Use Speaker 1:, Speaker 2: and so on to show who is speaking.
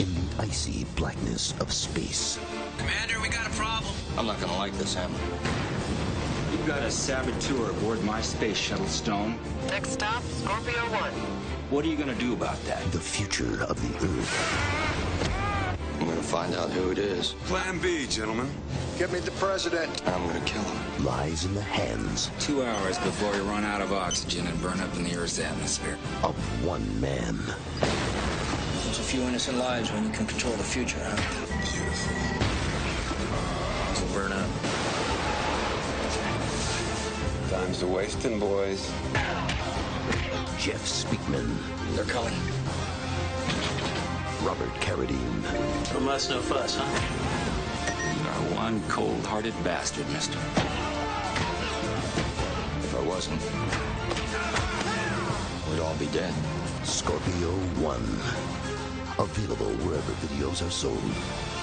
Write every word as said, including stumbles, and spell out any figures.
Speaker 1: in the icy blackness of space.
Speaker 2: Commander, we got a problem.
Speaker 3: I'm not gonna like this, Hammer.
Speaker 4: You've got a saboteur aboard my space shuttle, Stone.
Speaker 5: Next stop, Scorpio One.
Speaker 4: What are you gonna do about that?
Speaker 1: The future of the Earth.
Speaker 3: I'm gonna find out who it is.
Speaker 6: Plan B, gentlemen.
Speaker 7: Get me the president.
Speaker 3: I'm gonna kill him.
Speaker 1: Lies in the hands
Speaker 2: Two hours before we run out of oxygen and burn up in the Earth's atmosphere.
Speaker 1: of one man.
Speaker 8: There's a few innocent lives when you can control the future, huh?
Speaker 6: Beautiful.
Speaker 8: We'll burn up.
Speaker 6: Time's a wasting, boys.
Speaker 1: Jeff Speakman,
Speaker 8: They're coming.
Speaker 1: Robert Carradine,
Speaker 8: No muss, no fuss, huh?
Speaker 2: You are one cold-hearted bastard, mister.
Speaker 3: If I wasn't, we'd all be dead.
Speaker 1: Scorpio One. Available wherever videos are sold.